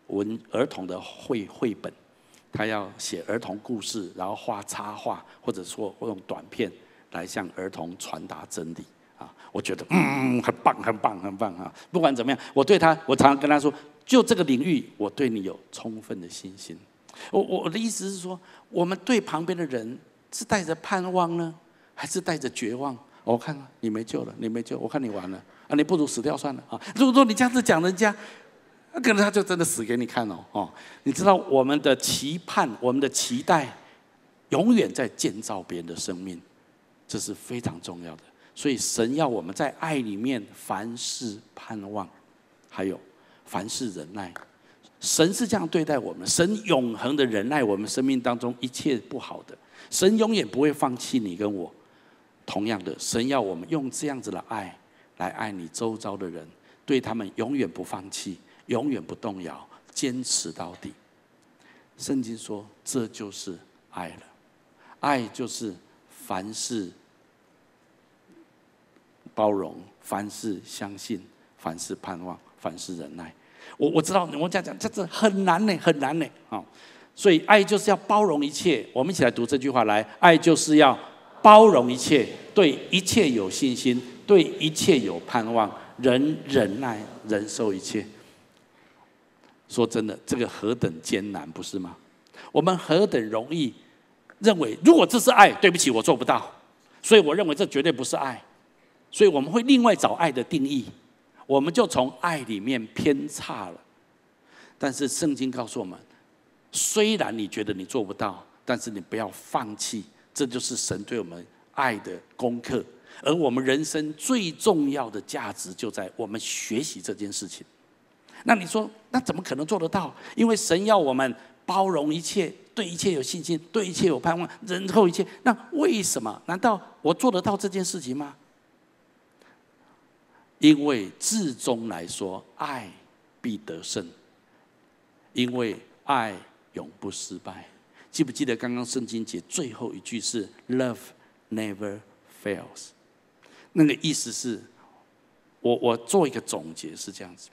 文儿童的绘绘本，他要写儿童故事，然后画插画，或者说用短片来向儿童传达真理啊。我觉得嗯，很棒，很棒，很棒啊！不管怎么样，我对他，我常常跟他说，就这个领域，我对你有充分的信心。我我的意思是说，我们对旁边的人是带着盼望呢，还是带着绝望？我看啊，你没救了，你没救，我看你完了啊！你不如死掉算了啊！如果说你这样子讲人家，可能他就真的死给你看哦哦！你知道我们的期盼，我们的期待，永远在建造别人的生命，这是非常重要的。所以神要我们在爱里面凡事盼望，还有凡事忍耐。神是这样对待我们，神永恒的忍耐我们生命当中一切不好的，神永远不会放弃你跟我。同样的，神要我们用这样子的爱来爱你周遭的人，对他们永远不放弃，永远不动摇，坚持到底。圣经说，这就是爱了。爱就是凡事包容，凡事相信，凡事盼望，凡事忍耐。我我知道，我讲讲，这这很难呢，很难呢啊！所以爱就是要包容一切。我们一起来读这句话来：爱就是要包容一切，对一切有信心，对一切有盼望，忍忍耐，忍受一切。说真的，这个何等艰难，不是吗？我们何等容易认为，如果这是爱，对不起，我做不到，所以我认为这绝对不是爱。所以我们会另外找爱的定义，我们就从爱里面偏差了。但是圣经告诉我们，虽然你觉得你做不到，但是你不要放弃，这就是神对我们爱的功课。而我们人生最重要的价值就在我们学习这件事情。那你说，那怎么可能做得到？因为神要我们包容一切，对一切有信心，对一切有盼望，忍受一切。那为什么？难道我做得到这件事情吗？因为至终来说，爱必得胜，因为爱永不失败。记不记得刚刚圣经节最后一句是 "Love never fails"？ 那个意思是，我我做一个总结是这样子：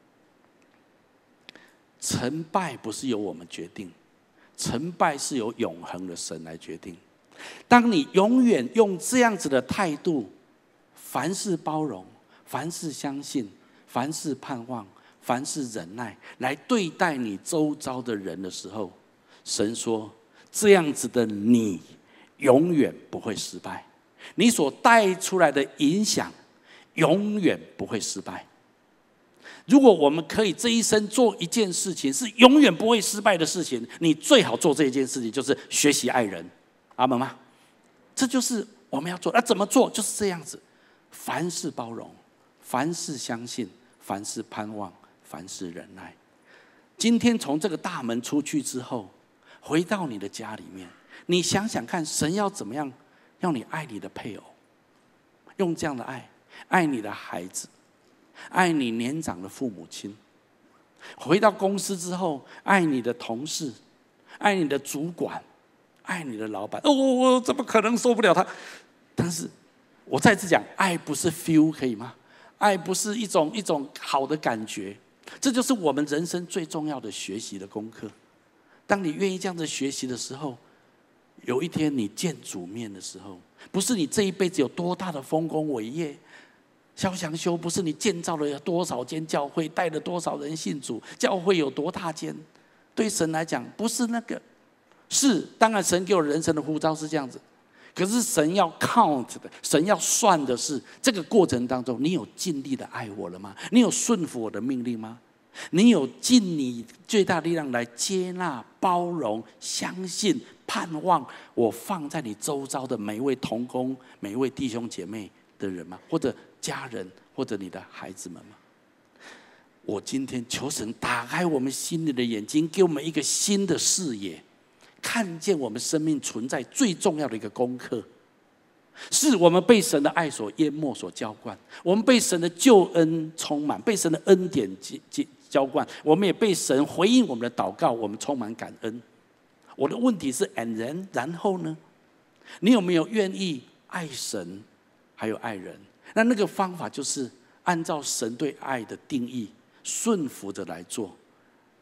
成败不是由我们决定，成败是由永恒的神来决定。当你永远用这样子的态度，凡事包容，凡事相信，凡事盼望，凡事忍耐，来对待你周遭的人的时候，神说，这样子的你永远不会失败，你所带出来的影响永远不会失败。如果我们可以这一生做一件事情是永远不会失败的事情，你最好做这一件事情就是学习爱人。阿们吗？这就是我们要做。那怎么做？就是这样子，凡事包容，凡事相信，凡事盼望，凡事忍耐。今天从这个大门出去之后，回到你的家里面，你想想看，神要怎么样让你爱你的配偶，用这样的爱爱你的孩子，爱你年长的父母亲。回到公司之后，爱你的同事，爱你的主管，爱你的老板。哦，我怎么可能受不了他？但是我再次讲，爱不是 feel， 可以吗？爱不是一种一种好的感觉，这就是我们人生最重要的学习的功课。当你愿意这样子学习的时候，有一天你见主面的时候，不是你这一辈子有多大的丰功伟业，肖祥修不是你建造了多少间教会，带了多少人信主，教会有多大间，对神来讲不是那个。是，当然神给我人生的呼召是这样子，可是神要 count 的，神要算的是这个过程当中，你有尽力的爱我了吗？你有顺服我的命令吗？你有尽你最大力量来接纳、包容、相信、盼望我放在你周遭的每一位同工、每一位弟兄姐妹的人吗？或者家人，或者你的孩子们吗？我今天求神打开我们心里的眼睛，给我们一个新的视野，看见我们生命存在最重要的一个功课，是我们被神的爱所淹没、所浇灌，我们被神的救恩充满，被神的恩典浇灌，我们也被神回应我们的祷告，我们充满感恩。我的问题是 and then 然后呢？你有没有愿意爱神还有爱人？那那个方法就是按照神对爱的定义顺服着来做，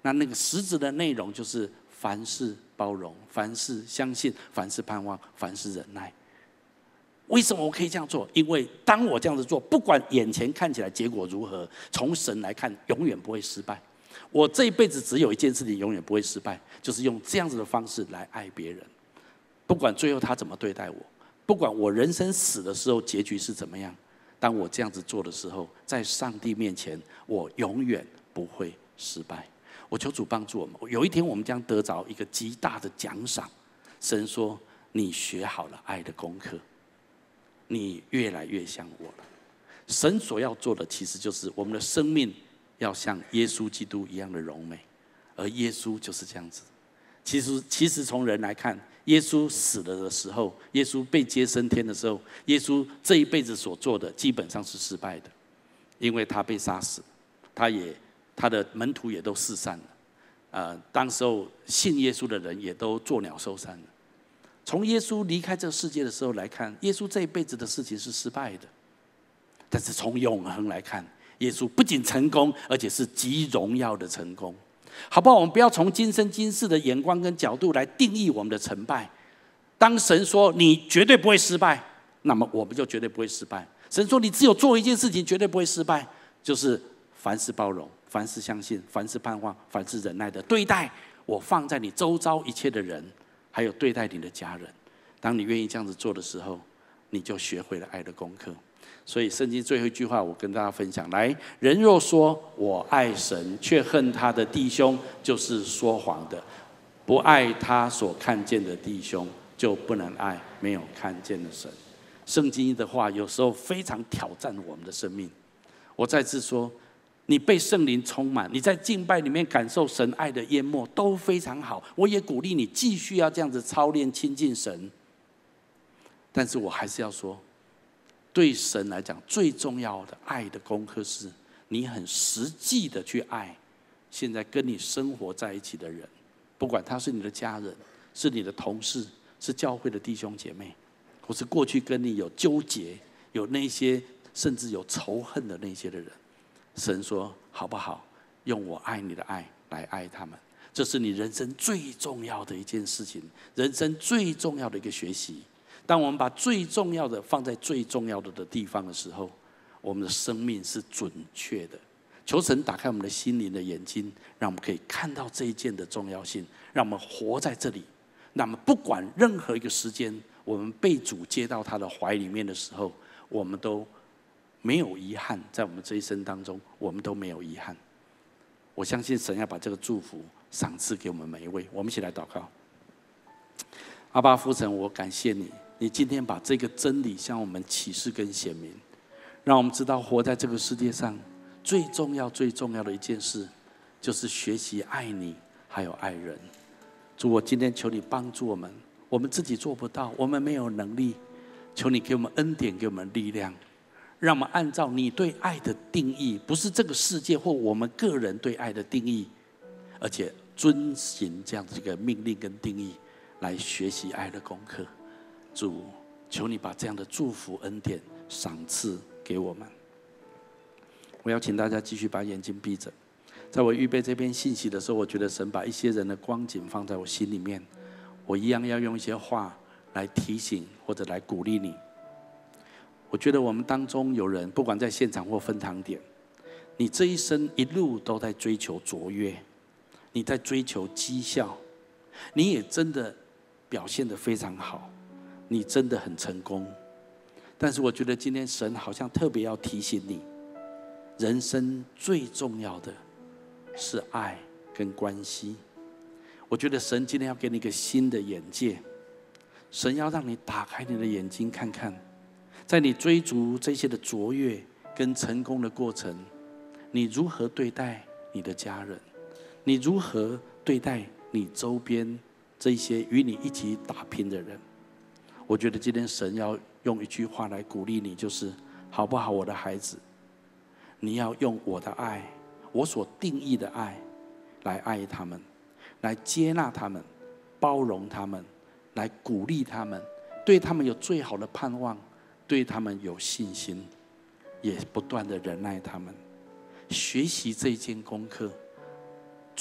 那那个实质的内容就是凡事包容，凡事相信，凡事盼望，凡事忍耐。为什么我可以这样做？因为当我这样子做，不管眼前看起来结果如何，从神来看，永远不会失败。我这一辈子只有一件事情永远不会失败，就是用这样子的方式来爱别人。不管最后他怎么对待我，不管我人生死的时候结局是怎么样，当我这样子做的时候，在上帝面前，我永远不会失败。我求主帮助我们，有一天我们将得着一个极大的奖赏。神说：“你学好了爱的功课。”你越来越像我了。神所要做的，其实就是我们的生命要像耶稣基督一样的荣美，而耶稣就是这样子。其实，其实从人来看，耶稣死了的时候，耶稣被接升天的时候，耶稣这一辈子所做的基本上是失败的，因为他被杀死，他也他的门徒也都四散了，呃，当时候信耶稣的人也都作鸟兽散了。从耶稣离开这个世界的时候来看，耶稣这一辈子的事情是失败的。但是从永恒来看，耶稣不仅成功，而且是极荣耀的成功。好不好？我们不要从今生今世的眼光跟角度来定义我们的成败。当神说你绝对不会失败，那么我们就绝对不会失败。神说你只有做一件事情绝对不会失败，就是凡事包容，凡事相信，凡事盼望，凡事忍耐的对待我放在你周遭一切的人，还有对待你的家人。当你愿意这样子做的时候，你就学会了爱的功课。所以圣经最后一句话我跟大家分享，来，人若说我爱神却恨他的弟兄，就是说谎的。不爱他所看见的弟兄，就不能爱没有看见的神。圣经的话有时候非常挑战我们的生命。我再次说，你被圣灵充满，你在敬拜里面感受神爱的淹没都非常好，我也鼓励你继续要这样子操练亲近神。但是我还是要说，对神来讲最重要的爱的功课是你很实际的去爱现在跟你生活在一起的人，不管他是你的家人，是你的同事，是教会的弟兄姐妹，或是过去跟你有纠结，有那些甚至有仇恨的那些的人。神说好不好，用我爱你的爱来爱他们。这是你人生最重要的一件事情，人生最重要的一个学习。当我们把最重要的放在最重要的的地方的时候，我们的生命是准确的。求神打开我们的心灵的眼睛，让我们可以看到这一件的重要性，让我们活在这里。那么不管任何一个时间，我们被主接到他的怀里面的时候，我们都没有遗憾。在我们这一生当中，我们都没有遗憾。我相信神要把这个祝福赏赐给我们每一位。我们一起来祷告。阿爸父神，我感谢你，你今天把这个真理向我们启示跟显明，让我们知道活在这个世界上最重要最重要的一件事，就是学习爱你还有爱人。主，我今天求你帮助我们，我们自己做不到，我们没有能力，求你给我们恩典，给我们力量，让我们按照你对爱的定义，不是这个世界或我们个人对爱的定义，而且遵行这样的一个命令跟定义来学习爱的功课。主，求你把这样的祝福恩典赏赐给我们。我要请大家继续把眼睛闭着。在我预备这篇信息的时候，我觉得神把一些人的光景放在我心里面，我一样要用一些话来提醒或者来鼓励你。我觉得我们当中有人，不管在现场或分堂点，你这一生一路都在追求卓越，你在追求绩效，你也真的表现得非常好，你真的很成功。但是我觉得今天神好像特别要提醒你，人生最重要的是爱跟关系。我觉得神今天要给你一个新的眼界，神要让你打开你的眼睛看看，在你追逐这些的卓越跟成功的过程，你如何对待你的家人，你如何对待你周边这些与你一起打拼的人。我觉得今天神要用一句话来鼓励你，就是好不好，我的孩子，你要用我的爱，我所定义的爱来爱他们，来接纳他们，包容他们，来鼓励他们，对他们有最好的盼望，对他们有信心，也不断的忍耐他们。学习这一件功课，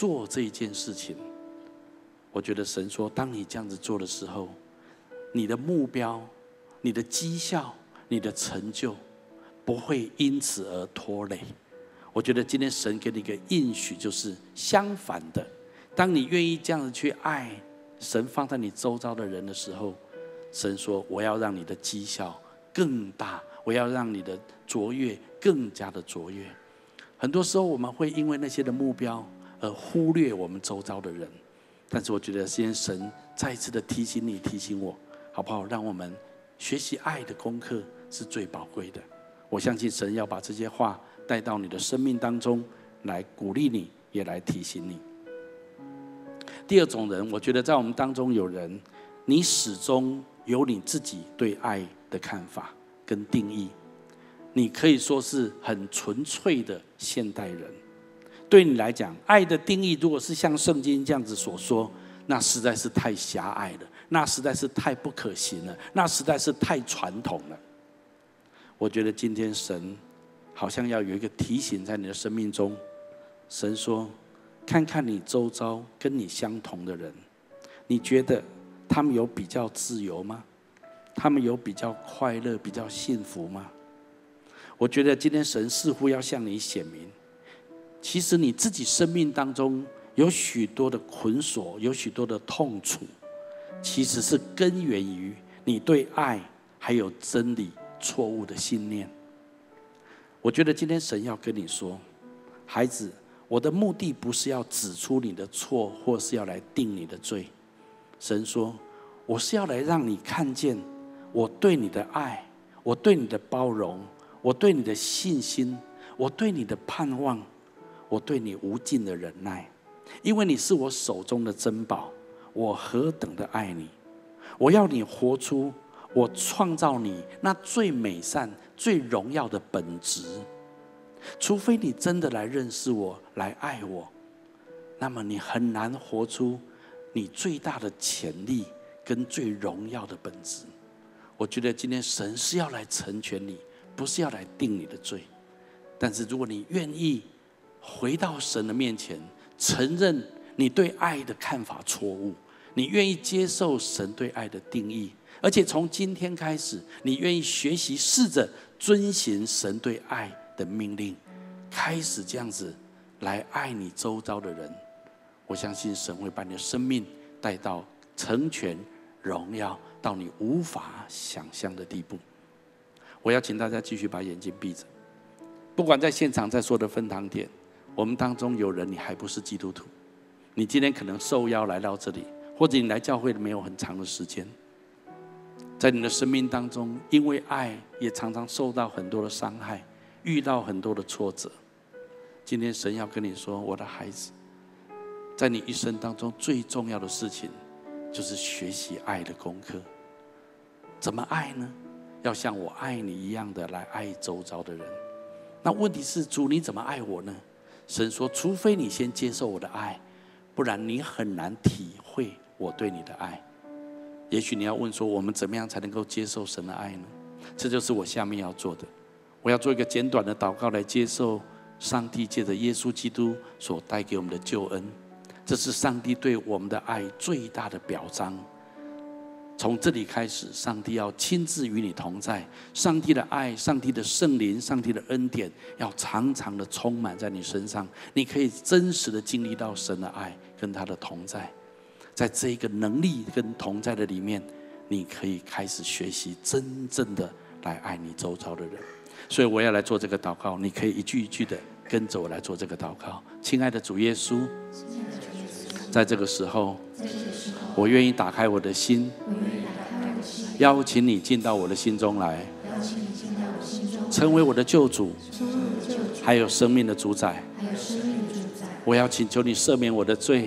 做这一件事情，我觉得神说，当你这样子做的时候，你的目标、你的绩效、你的成就不会因此而拖累。我觉得今天神给你一个应许，就是相反的，当你愿意这样子去爱神放在你周遭的人的时候，神说我要让你的绩效更大，我要让你的卓越更加的卓越。很多时候我们会因为那些的目标而忽略我们周遭的人，但是我觉得今天神再一次的提醒你提醒我，好不好？让我们学习爱的功课是最宝贵的。我相信神要把这些话带到你的生命当中，来鼓励你，也来提醒你。第二种人，我觉得在我们当中有人，你始终有你自己对爱的看法跟定义，你可以说是很纯粹的现代人。对你来讲，爱的定义如果是像圣经这样子所说，那实在是太狭隘了，那实在是太不可行了，那实在是太传统了。我觉得今天神好像要有一个提醒在你的生命中。神说，看看你周遭跟你相同的人，你觉得他们有比较自由吗？他们有比较快乐、比较幸福吗？我觉得今天神似乎要向你显明，其实你自己生命当中有许多的捆锁，有许多的痛楚，其实是根源于你对爱还有真理错误的信念。我觉得今天神要跟你说，孩子，我的目的不是要指出你的错，或是要来定你的罪。神说，我是要来让你看见我对你的爱，我对你的包容，我对你的信心，我对你的盼望，我对你无尽的忍耐。因为你是我手中的珍宝，我何等的爱你。我要你活出我创造你那最美善、最荣耀的本质。除非你真的来认识我，来爱我，那么你很难活出你最大的潜力跟最荣耀的本质。我觉得今天神是要来成全你，不是要来定你的罪。但是如果你愿意回到神的面前，承认你对爱的看法错误，你愿意接受神对爱的定义，而且从今天开始，你愿意学习试着遵行神对爱的命令，开始这样子来爱你周遭的人，我相信神会把你的生命带到成全荣耀，到你无法想象的地步。我要请大家继续把眼睛闭着。不管在现场在所有的分堂点，我们当中有人你还不是基督徒，你今天可能受邀来到这里，或者你来教会没有很长的时间，在你的生命当中，因为爱也常常受到很多的伤害，遇到很多的挫折。今天神要跟你说，我的孩子，在你一生当中最重要的事情就是学习爱的功课。怎么爱呢？要像我爱你一样的来爱周遭的人。那问题是，主，你怎么爱我呢？神说，除非你先接受我的爱，不然你很难体会我对你的爱。也许你要问说，我们怎么样才能够接受神的爱呢？这就是我下面要做的。我要做一个简短的祷告，来接受上帝借着耶稣基督所带给我们的救恩。这是上帝对我们的爱最大的表彰。从这里开始，上帝要亲自与你同在，上帝的爱，上帝的圣灵，上帝的恩典要常常的充满在你身上，你可以真实的经历到神的爱跟他的同在。在这一个能力跟同在的里面，你可以开始学习真正的来爱你周遭的人。所以我要来做这个祷告，你可以一句一句的跟着我来做这个祷告。亲爱的主耶稣，在这个时候，我愿意打开我的心，邀请你进到我的心中来，成为我的救主，还有生命的主宰。我要请求你赦免我的罪，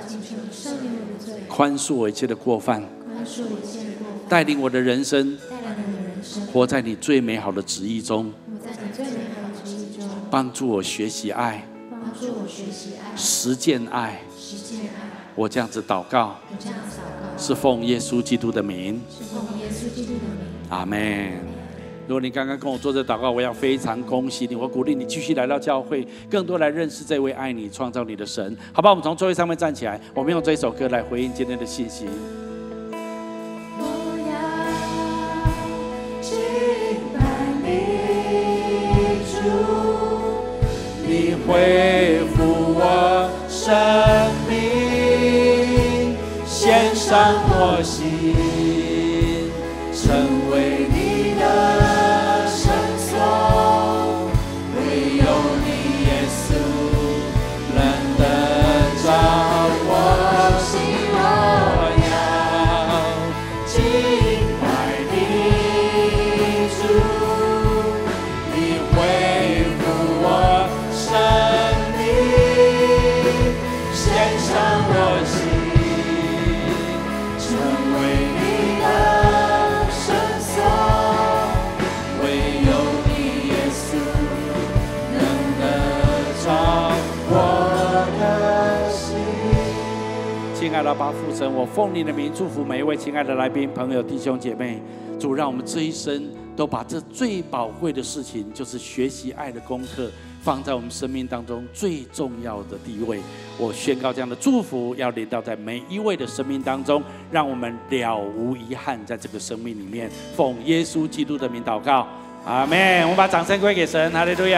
宽恕我一切的过犯，带领我的人生活在你最美好的旨意中，帮助我学习爱，实践爱。我这样子祷告，是奉耶稣基督的名。阿们。 如果你刚刚跟我做这祷告，我要非常恭喜你，我鼓励你继续来到教会，更多来认识这位爱你、创造你的神。好吧，我们从座位上面站起来，我们用这一首歌来回应今天的信息。 我要敬拜你，主， 你恢复我生命，献上我心，成为你的圣所。唯有你耶稣能得着我心。我要敬拜你，主，你恢复我生命，献上我心，成为你的圣所。唯有你耶稣能得着我的心。亲爱的爸父神，我奉你的名祝福每一位亲爱的来宾、朋友、弟兄姐妹。主，让我们这一生都把这最宝贵的事情，就是学习爱的功课，放在我们生命当中最重要的地位。我宣告这样的祝福要临到在每一位的生命当中，让我们了无遗憾在这个生命里面。奉耶稣基督的名祷告，阿们。我们把掌声归给神，哈利路亚。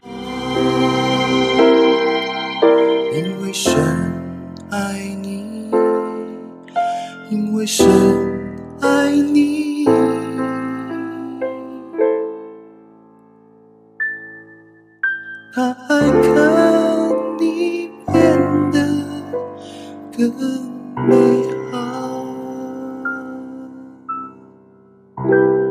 因为神爱你，因为神爱你，他还看你变得更美好。